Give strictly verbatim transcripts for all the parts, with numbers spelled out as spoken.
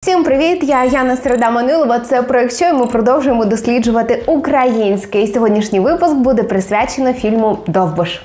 Всім привіт! Я Яна Середа-Манилова. Це проект «Що?» і ми продовжуємо досліджувати українське. І сьогоднішній випуск буде присвячено фільму «Довбуш».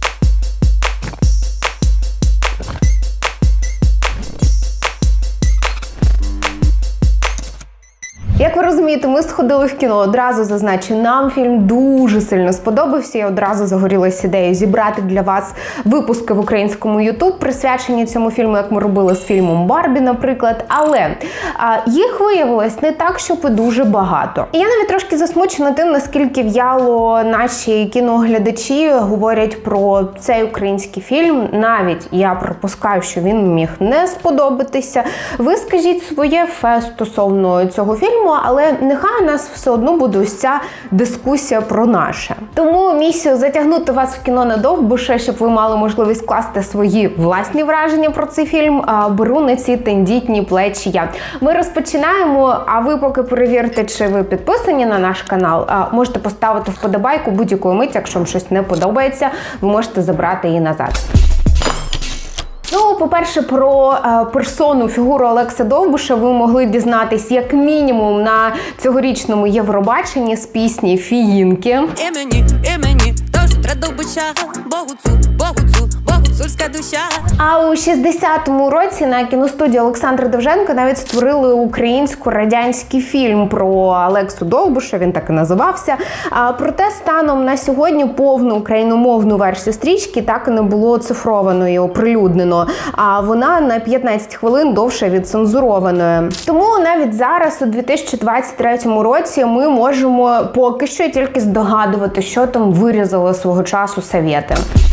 Як ви розумієте, ми сходили в кіно, одразу зазначу, нам фільм дуже сильно сподобався. Я одразу загорілася ідеєю зібрати для вас випуски в українському ютуб, присвячені цьому фільму, як ми робили з фільмом «Барбі», наприклад. Але а, їх виявилось не так, щоб і дуже багато. І я навіть трошки засмучена тим, наскільки в'яло наші кіноглядачі говорять про цей український фільм. Навіть я припускаю, що він міг не сподобатися. Ви скажіть своє фе стосовно цього фільму, але нехай у нас все одно буде ось ця дискусія про наше. Тому місію затягнути вас в кіно на Довбуша, щоб ви мали можливість скласти свої власні враження про цей фільм, беру на ці тендітні плечі я. Ми розпочинаємо, а ви поки перевірте, чи ви підписані на наш канал. Можете поставити вподобайку будь-якої миті, якщо вам щось не подобається, ви можете забрати її назад. Ну, по-перше, про е, персону, фігуру Олекси Довбуша ви могли дізнатись як мінімум на цьогорічному Євробаченні з пісні «Фіїнки». Імені, імені, тож треба Довбуша, Богуцу, Богуцу, Богуцульська душа. А у шістдесятому році на кіностудії Олександра Довженка навіть створили українсько-радянський фільм про Олексу Довбуша, він так і називався. А, проте станом на сьогодні повну україномовну версію стрічки так і не було оцифровано і оприлюднено. А вона на п'ятнадцять хвилин довше відцензурованою. Тому навіть зараз, у дві тисячі двадцять третьому році, ми можемо поки що тільки здогадувати, що там вирізали свого часу совєти.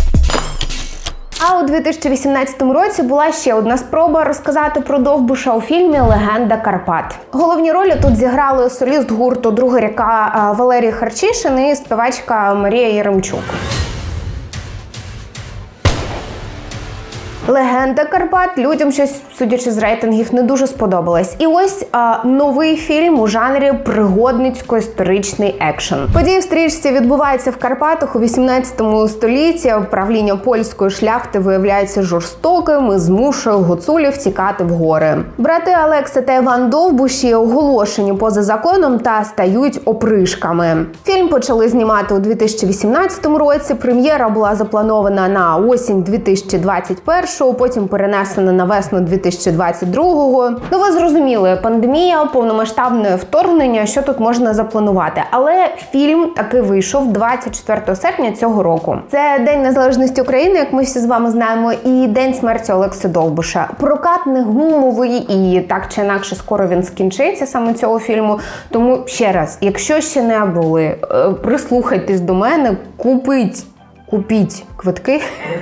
А у дві тисячі вісімнадцятому році була ще одна спроба розказати про Довбуша у фільмі «Легенда Карпат». Головні ролі тут зіграли соліст гурту «Друга ріка» Валерій Харчишин і співачка Марія Єремчук. «Легенда Карпат» людям щось, судячи з рейтингів, не дуже сподобалась. І ось а, новий фільм у жанрі пригодницько-історичний екшен. Події в стрічці відбуваються в Карпатах у вісімнадцятому столітті. Правління польської шляхти виявляється жорстоким і змушує гуцулів тікати в гори. Брати Олекса та Іван Довбуші оголошені поза законом та стають опришками. Фільм почали знімати у дві тисячі вісімнадцятому році. Прем'єра була запланована на осінь дві тисячі двадцять першого. Потім перенесено на весну дві тисячі двадцять другого. Ну, ви зрозуміли, пандемія, повномасштабне вторгнення, що тут можна запланувати. Але фільм таки вийшов двадцять четвертого серпня цього року. Це День Незалежності України, як ми всі з вами знаємо, і День смерті Олекси Довбуша. Прокат не гумовий і так чи інакше скоро він скінчиться саме цього фільму. Тому ще раз, якщо ще не були, прислухайтесь до мене, купіть, купіть квитки.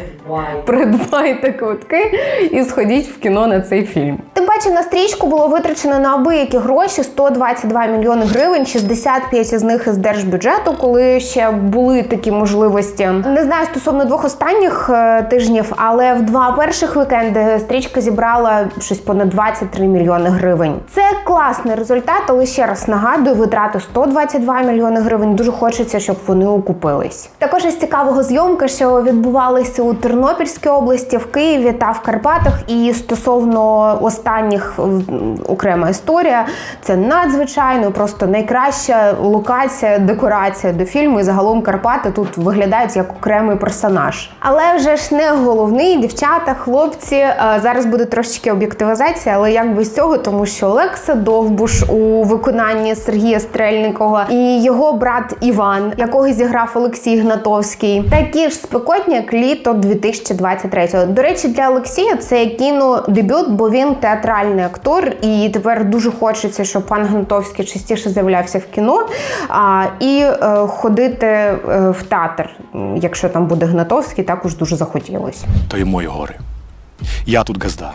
Придбайте квитки і сходіть в кіно на цей фільм. Тим паче на стрічку було витрачено на абиякі гроші сто двадцять два мільйони гривень, шістдесят п'ять із них із держбюджету, коли ще були такі можливості. Не знаю стосовно двох останніх е, тижнів, але в два перших вікенди стрічка зібрала щось понад двадцять три мільйони гривень. Це класний результат, але ще раз нагадую, витрати сто двадцять два мільйони гривень, дуже хочеться, щоб вони окупились. Також із цікавого зйомка, що відбувалися у Тернопільській області, в Києві та в Карпатах. І стосовно останніх окрема історія. Це надзвичайно, просто найкраща локація, декорація до фільму. І загалом Карпати тут виглядають як окремий персонаж. Але вже ж не головний, дівчата, хлопці. Зараз буде трошечки об'єктивізація, але як без цього, тому що Олекса Довбуш у виконанні Сергія Стрельникова і його брат Іван, якого зіграв Олексій Гнатовський, такі ж спекотні, як літо дві тисячі двадцять третього. До речі, для Олексія це кінодебют, бо він театральний актор, і тепер дуже хочеться, щоб пан Гнатовський частіше з'являвся в кіно а, і е, ходити е, в театр. Якщо там буде Гнатовський, також дуже захотілося. То є мої гори. Я тут газда.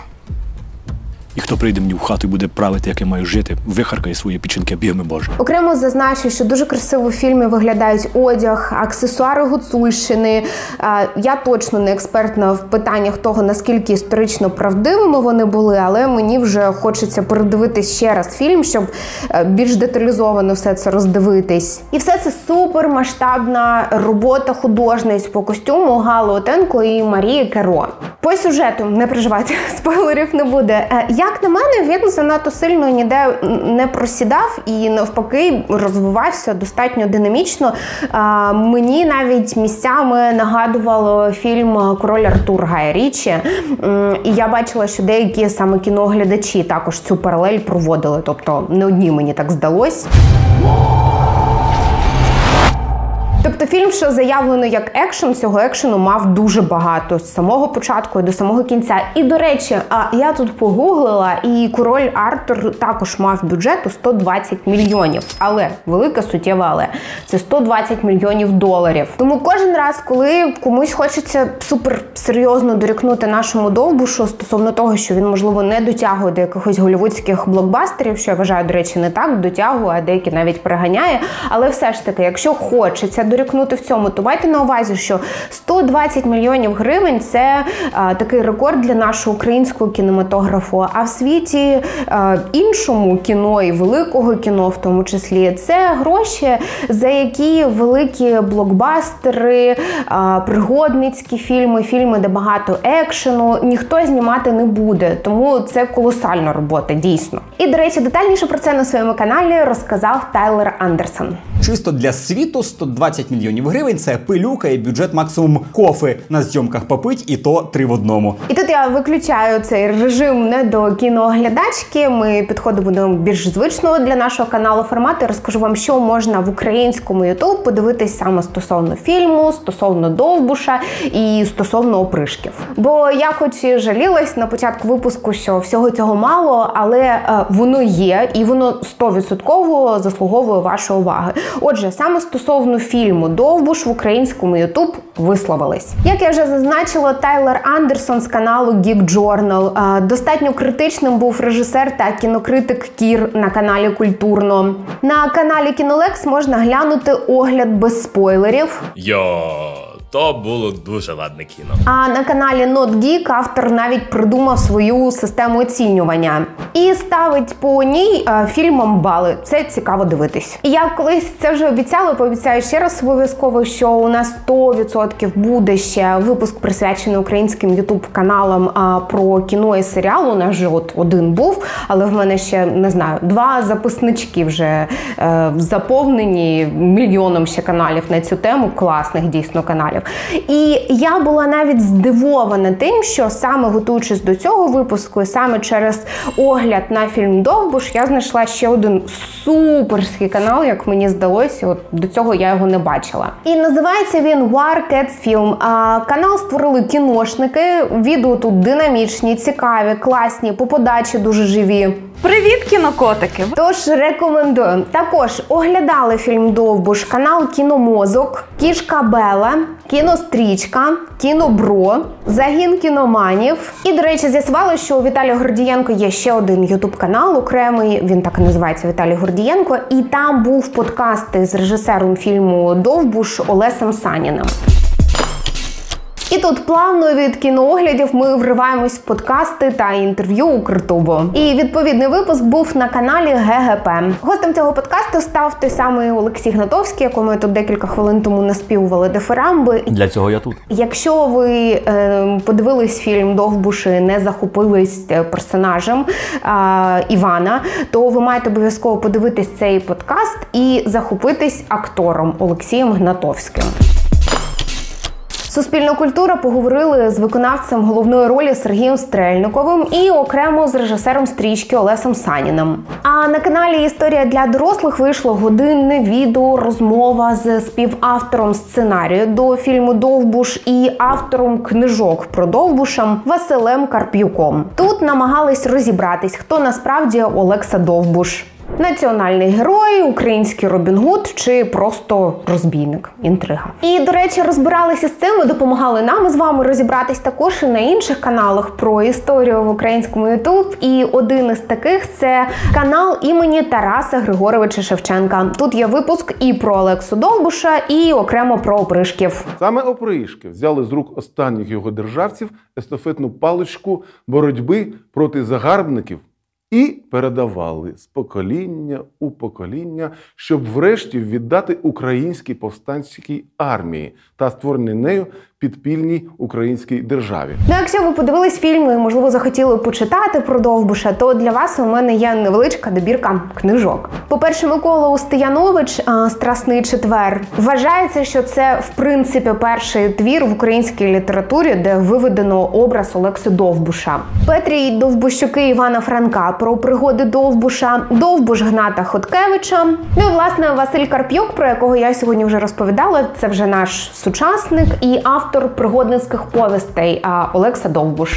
І хто прийде мені в хату і буде правити, як я маю жити, вихаркає свої печінки, бігми Боже. Окремо зазначу, що дуже красиво в фільмі виглядають одяг, аксесуари Гуцульщини. Я точно не експертна в питаннях того, наскільки історично правдивими вони були, але мені вже хочеться передивитись ще раз фільм, щоб більш деталізовано все це роздивитись. І все це супермасштабна робота художниць по костюму Гали Отенко і Марії Керо. По сюжету, не переживайте, спойлерів не буде. Як на мене, він занадто сильно ніде не просідав і навпаки розвивався достатньо динамічно. Мені навіть місцями нагадувало фільм «Король Артур» Гая Річі. І я бачила, що деякі саме кіноглядачі також цю паралель проводили. Тобто не одні мені так здалось. Тобто фільм, що заявлено як екшен, цього екшену мав дуже багато з самого початку і до самого кінця. І, до речі, я тут погуглила, і «Король Артур» також мав бюджет у сто двадцять мільйонів. Але, велика суттєва але, це сто двадцять мільйонів доларів. Тому кожен раз, коли комусь хочеться супер серйозно дорікнути нашому Довбушу стосовно того, що він, можливо, не дотягує до якихось голлівудських блокбастерів, що я вважаю, до речі, не так, дотягує, а деякі навіть переганяє. Але все ж таки, якщо хочеться дорікнути в цьому, то майте на увазі, що сто двадцять мільйонів гривень – це а, такий рекорд для нашого українського кінематографу. А в світі а, іншому кіно і великого кіно в тому числі, це гроші, за які великі блокбастери, а, пригодницькі фільми, фільми, де багато екшену, ніхто знімати не буде. Тому це колосальна робота, дійсно. І, до речі, детальніше про це на своєму каналі розказав Тайлер Андерсон. Чисто для світу сто двадцять мільйонів гривень – це пилюка і бюджет максимум кофи на зйомках попить, і то три в одному. І тут я виключаю цей режим не до кіноглядачки, ми підходимо до більш звичного для нашого каналу формату і розкажу вам, що можна в українському YouTube подивитись саме стосовно фільму, стосовно Довбуша і стосовно опришків. Бо я хоч і жалілась на початку випуску, що всього цього мало, але е, воно є і воно сто відсотків заслуговує вашої уваги. Отже, саме стосовно фільму «Довбуш» в українському YouTube висловились. Як я вже зазначила, Тайлер Андерсон з каналу Geek Journal. Достатньо критичним був режисер та кінокритик Кір на каналі Культурно. На каналі Кінолекс можна глянути огляд без спойлерів. Йо, то було дуже ладне кіно. А на каналі Not Geek автор навіть придумав свою систему оцінювання. І ставить по ній а, фільмам бали. Це цікаво дивитись. І я колись це вже обіцяла, пообіцяю ще раз обов'язково, що у нас сто відсотків буде ще випуск присвячений українським ютуб-каналам а, про кіно і серіал. У нас вже от один був, але в мене ще, не знаю, два записнички вже е, заповнені мільйоном ще каналів на цю тему, класних дійсно каналів. І я була навіть здивована тим, що саме готуючись до цього випуску, і саме через огляд на фільм «Довбуш» я знайшла ще один суперський канал, як мені здалося, от до цього я його не бачила. І називається він War Cats Film. А, канал створили кіношники, відео тут динамічні, цікаві, класні, по подачі дуже живі. Привіт, кінокотики! Тож рекомендую. Також оглядали фільм «Довбуш» канал Кіномозок, Кішка Бела, Кінострічка, Кінобро, Загін кіноманів. І, до речі, з'ясували, що у Віталія Гордієнко є ще один ютуб-канал окремий, він так і називається Віталій Гордієнко, і там був подкаст з режисером фільму «Довбуш» Олесем Саніним. І тут плавно від кінооглядів ми вриваємось в подкасти та інтерв'ю Укртубу. І відповідний випуск був на каналі ГГП. Гостем цього подкасту став той самий Олексій Гнатовський, якому я тут декілька хвилин тому наспівували дифирамби. Для цього я тут. Якщо ви е, подивились фільм «Довбуш» і не захопились персонажем е, Івана, то ви маєте обов'язково подивитись цей подкаст і захопитись актором Олексієм Гнатовським. Суспільна культура поговорили з виконавцем головної ролі Сергієм Стрельниковим і окремо з режисером стрічки Олесем Саніним. А на каналі «Історія для дорослих» вийшло годинне відео, розмова з співавтором сценарію до фільму «Довбуш» і автором книжок про Довбуша Василем Карп'юком. Тут намагались розібратись, хто насправді Олекса Довбуш. Національний герой, український Робін Гуд чи просто розбійник, інтрига. І, до речі, розбиралися з цим і допомагали нам з вами розібратись також і на інших каналах про історію в українському YouTube. І один із таких – це канал імені Тараса Григоровича Шевченка. Тут є випуск і про Олексу Довбуша, і окремо про опришків. Саме опришки взяли з рук останніх його державців естафетну паличку боротьби проти загарбників і передавали з покоління у покоління, щоб врешті віддати українській повстанській армії та створений нею підпільній українській державі. Ну, якщо ви подивились фільм і, можливо, захотіли почитати про Довбуша, то для вас у мене є невеличка добірка книжок. По-перше, Микола Устиянович «Страсний четвер». Вважається, що це, в принципі, перший твір в українській літературі, де виведено образ Олекси Довбуша. Петрій Довбущуки Івана Франка про пригоди Довбуша, Довбуш Гната Хоткевича. Ну і, власне, Василь Карп'юк, про якого я сьогодні вже розповідала, це вже наш сучасник і автор пригодницьких повістей Олекса Довбуш.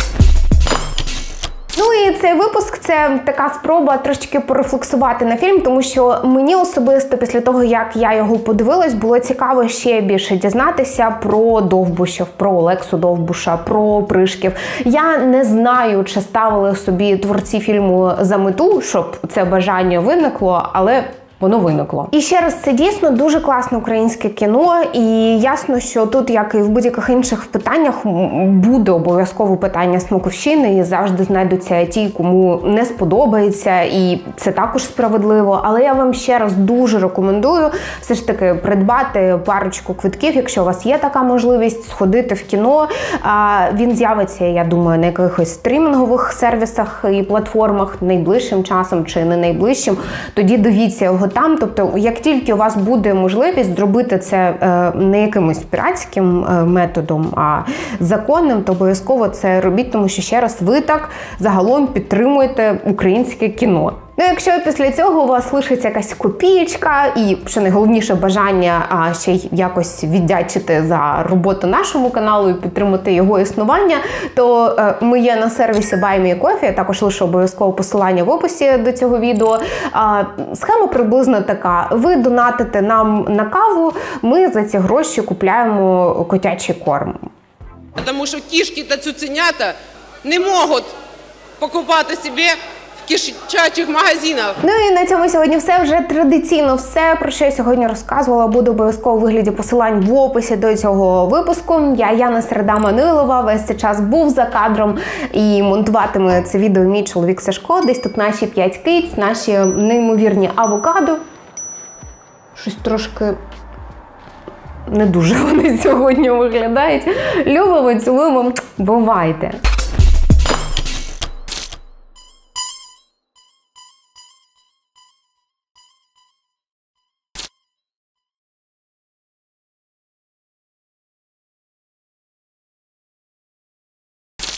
Ну і цей випуск – це така спроба трошки порефлексувати на фільм, тому що мені особисто після того, як я його подивилась, було цікаво ще більше дізнатися про Довбушів, про Олексу Довбуша, про Пришків. Я не знаю, чи ставили собі творці фільму за мету, щоб це бажання виникло, але воно виникло. І ще раз, це дійсно дуже класне українське кіно, і ясно, що тут, як і в будь-яких інших питаннях, буде обов'язково питання смаковщини, і завжди знайдуться ті, кому не сподобається, і це також справедливо. Але я вам ще раз дуже рекомендую все ж таки придбати парочку квитків, якщо у вас є така можливість, сходити в кіно. Він з'явиться, я думаю, на якихось стрімінгових сервісах і платформах найближчим часом чи не найближчим. Тоді дивіться його там, тобто, як тільки у вас буде можливість зробити це е, не якимось піратським е, методом, а законним, то обов'язково це робіть, тому що, ще раз, ви так загалом підтримуєте українське кіно. Ну, якщо після цього у вас лишиться якась копієчка і, що найголовніше, бажання а, ще й якось віддячити за роботу нашому каналу і підтримати його існування, то е, ми є на сервісі Buy Me Coffee, я також лишу обов'язково посилання в описі до цього відео. А, схема приблизно така. Ви донатите нам на каву, ми за ці гроші купляємо котячий корм. Тому що кішки та цуценята не можуть покупати собі в кишачих магазинах. Ну і на цьому сьогодні все. Вже традиційно все, про що я сьогодні розказувала, буде обов'язково у вигляді посилань в описі до цього випуску. Я, Яна Середа-Манилова, весь цей час був за кадром і монтуватиме це відео мій чоловік Сашко. Десь тут наші п'ять киць, наші неймовірні авокадо. Щось трошки не дуже вони сьогодні виглядають. Любимо, цілуємо, бувайте!